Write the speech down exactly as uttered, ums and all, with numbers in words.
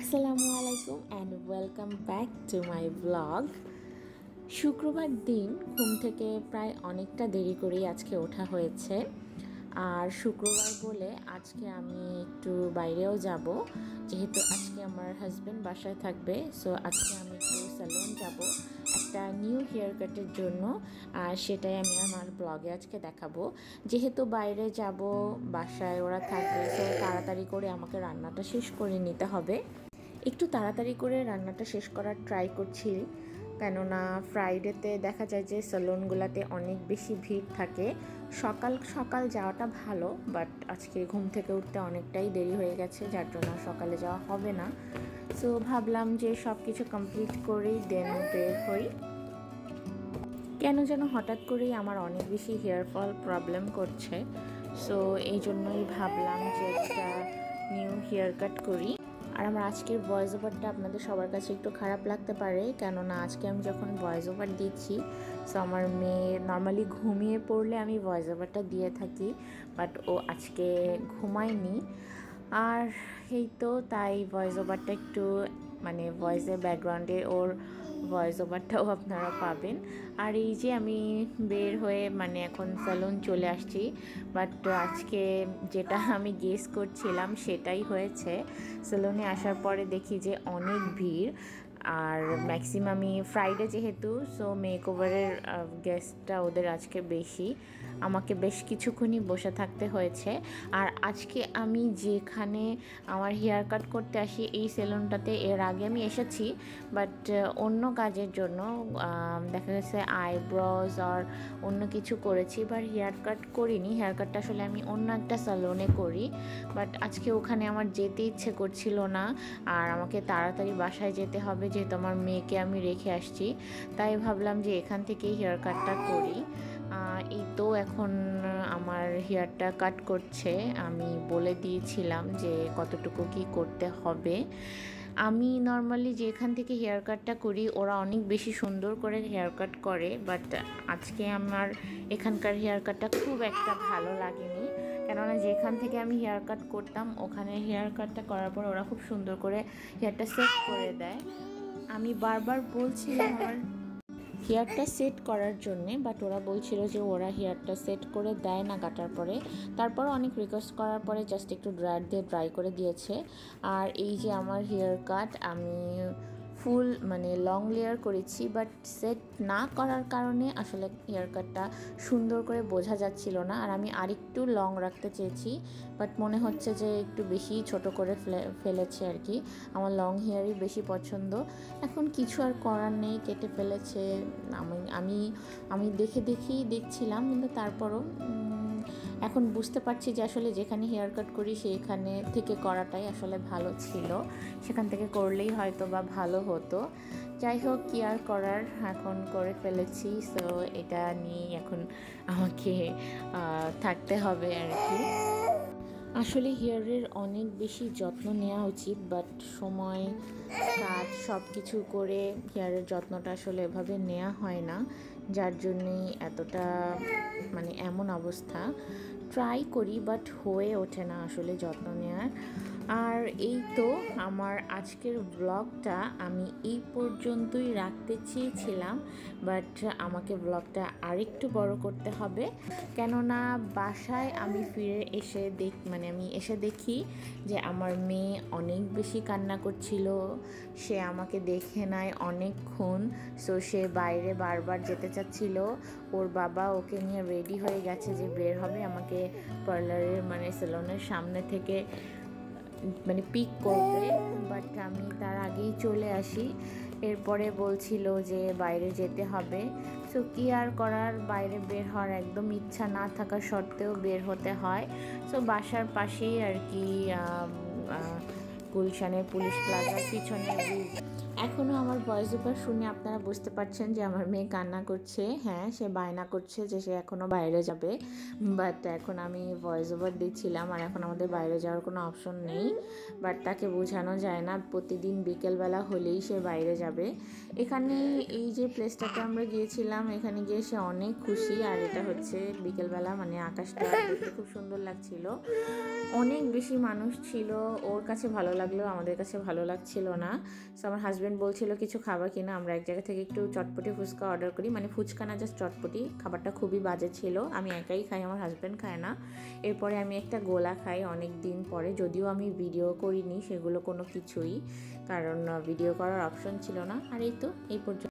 আসসালামু আলাইকুম and welcome back to my blog. শুক্রবার দিন ঘুম থেকে প্রায় অনেকটা দেরি করেই আজকে ওঠা হয়েছে। আর শুক্রবার বলে আজকে আমি একটু বাইরেও যাব, যেহেতু আজকে আমার হাজব্যান্ড বাসায় থাকবে। সো আজকে আমি একটু স্যালন যাব একটা নিউ হেয়ার কাটের জন্য, আর সেটাই আমি আমার ব্লগে আজকে দেখাবো। যেহেতু বাইরে যাব, বাসায় ওরা থাকবে, সো তাড়াতাড়ি করে আমাকে রান্নাটা শেষ করে নিতে হবে। একটু তাড়াতাড়ি করে রান্নাটা শেষ করার ট্রাই করছি, কেননা ফ্রাইডেতে দেখা যায় যে স্যালনগুলোতে অনেক বেশি ভিড় থাকে। সকাল সকাল যাওয়াটা ভালো, বাট আজকে ঘুম থেকে উঠতে অনেকটাই দেরি হয়ে গেছে, যার জন্য সকালে যাওয়া হবে না। সো ভাবলাম যে সব কিছু কমপ্লিট করেই দেন বের হই। কেন যেন হঠাৎ করেই আমার অনেক বেশি হেয়ার ফল প্রবলেম করছে, সো এই জন্যই ভাবলাম যে একটা নিউ হেয়ার কাট করি। আর আমার আজকের ভয়েস ওভারটা আপনাদের সবার কাছে একটু খারাপ লাগতে পারে, কেননা আজকে আমি যখন ভয়েস ওভার দিচ্ছি, সো আমার মেয়ে নর্মালি ঘুমিয়ে পড়লে আমি ভয়েস ওভারটা দিয়ে থাকি, বাট ও আজকে ঘুমায়নি। আর এই তো তাই ভয়েস ওভারটা একটু মানে ভয়েসের ব্যাকগ্রাউন্ডে ওর ভয়েস ওভারটাও আপনারা পাবেন। আর এই যে আমি বের হয়ে মানে এখন স্যালন চলে আসছি, বাট আজকে যেটা আমি গেস করছিলাম সেটাই হয়েছে। স্যালনে আসার পরে দেখি যে অনেক ভিড়, আর ম্যাক্সিমামই ফ্রাইডে যেহেতু, সো মেকওভারের গেস্টটা ওদের আজকে বেশি। আমাকে বেশ কিছুক্ষণই বসে থাকতে হয়েছে। আর আজকে আমি যেখানে আমার হেয়ার কাট করতে আসি এই সেলুনটাতে এর আগে আমি এসেছি, বাট অন্য কাজের জন্য দেখা গেছে আইব্রোজ আর অন্য কিছু করেছি, বাট হেয়ার কাট করিনি। হেয়ার কাটটা আসলে আমি অন্য একটা সেলুনে করি, বাট আজকে ওখানে আমার যেতে ইচ্ছে করছিল না। আর আমাকে তাড়াতাড়ি বাসায় যেতে হবে, যেহেতু আমার মেয়েকে আমি রেখে আসছি, তাই ভাবলাম যে এখান থেকেই হেয়ার কাটটা করি। এই তো এখন আমার হেয়ারটা কাট করছে। আমি বলে দিয়েছিলাম যে কতটুকু কি করতে হবে। আমি নর্মালি যেখান থেকে হেয়ার কাটটা করি ওরা অনেক বেশি সুন্দর করে হেয়ার কাট করে, বাট আজকে আমার এখানকার হেয়ার কাটটা খুব একটা ভালো লাগেনি, কেননা যেখান থেকে আমি হেয়ার কাট করতাম ওখানে হেয়ার কাটটা করার পর ওরা খুব সুন্দর করে হেয়ারটা সেট করে দেয়। আমি বারবার বলছিলাম আমার হেয়ারটা সেট করার জন্যে, বাট ওরা বলছিল যে ওরা হেয়ারটা সেট করে দেয় না কাটার পরে। তারপর অনেক রিকোয়েস্ট করার পরে জাস্ট একটু ড্রায়ার দিয়ে ড্রাই করে দিয়েছে। আর এই যে আমার হেয়ার কাট আমি ফুল মানে লং লেয়ার করেছি, বাট সেট না করার কারণে আসলে হেয়ার কাটটা সুন্দর করে বোঝা যাচ্ছিল না। আর আমি আরেকটু লং রাখতে চেয়েছি, বাট মনে হচ্ছে যে একটু বেশি ছোট করে ফেলেছে আর কি। আমার লং হেয়ারই বেশি পছন্দ। এখন কিছু আর করার নেই, কেটে ফেলেছে। আমি আমি আমি দেখে দেখেই দেখছিলাম, কিন্তু তারপরও এখন বুঝতে পারছি যে আসলে যেখানে হেয়ার কাট করি সেইখানে থেকে করাটাই আসলে ভালো ছিল। সেখান থেকে করলেই হয়তো বা ভালো হতো। যাই হোক, কি আর করার, এখন করে ফেলেছি। সো এটা নিয়ে এখন আমাকে থাকতে হবে আর কি। আসলে হেয়ারের অনেক বেশি যত্ন নেওয়া উচিত, বাট সময় কাজ সব কিছু করে হেয়ারের যত্নটা আসলে এভাবে নেওয়া হয় না, যার জন্যেই এতটা মানে এমন অবস্থা। ট্রাই করি বাট হয়ে ওঠে না আসলে যত্ন নেওয়ার। আর এই তো আমার আজকের ব্লগটা আমি এই পর্যন্তই রাখতে চেয়েছিলাম, বাট আমাকে ব্লগটা আরেকটু বড় করতে হবে, কেননা বাসায় আমি ফিরে এসে দেখ মানে আমি এসে দেখি যে আমার মেয়ে অনেক বেশি কান্না করছিল। সে আমাকে দেখে নেয় অনেকক্ষণ, সো সে বাইরে বারবার যেতে চাচ্ছিল। ওর বাবা ওকে নিয়ে রেডি হয়ে গেছে যে বের হবে, আমাকে পার্লারের মানে সেলুনের সামনে থেকে মানে পিক করবে, বাট আমি তার আগেই চলে আসি। এরপরে বলছিল যে বাইরে যেতে হবে। সো কি আর করার, বাইরে বের হওয়ার একদম ইচ্ছা না থাকা সত্ত্বেও বের হতে হয়। সো বাসার পাশেই আর কি গুলশানের পুলিশ প্লাজার পিছনে। এখনও আমার ভয়েস ওভার শুনে আপনারা বুঝতে পারছেন যে আমার মেয়ে কান্না করছে। হ্যাঁ, সে বায়না করছে যে সে এখনও বাইরে যাবে, বাট এখন আমি ভয়েস ওভার দিচ্ছিলাম আর এখন আমাদের বাইরে যাওয়ার কোনো অপশন নেই। বাট তাকে বোঝানো যায় না, প্রতিদিন বিকেলবেলা হলেই সে বাইরে যাবে। এখানে এই যে প্লেসটাতে আমরা গিয়েছিলাম, এখানে গিয়ে সে অনেক খুশি। আর এটা হচ্ছে বিকেলবেলা, মানে আকাশটা দেখতে খুব সুন্দর লাগছিল। অনেক বেশি মানুষ ছিল, ওর কাছে ভালো লাগলেও আমাদের কাছে ভালো লাগছিল না। সো আমার হাজব্যান্ড বলছিল কিছু খাবার কিনা, আমরা এক জায়গা থেকে একটু চটপটি ফুচকা অর্ডার করি, মানে ফুচকা না জাস্ট চটপটি। খাবারটা খুবই বাজে ছিল, আমি একাই খাই, আমার হাজব্যান্ড খায় না। এরপরে আমি একটা গোলা খাই অনেক দিন পরে, যদিও আমি ভিডিও করিনি সেগুলো কোনো কিছুই, কারণ ভিডিও করার অপশন ছিল না। আর এই তো এই পর্যন্ত।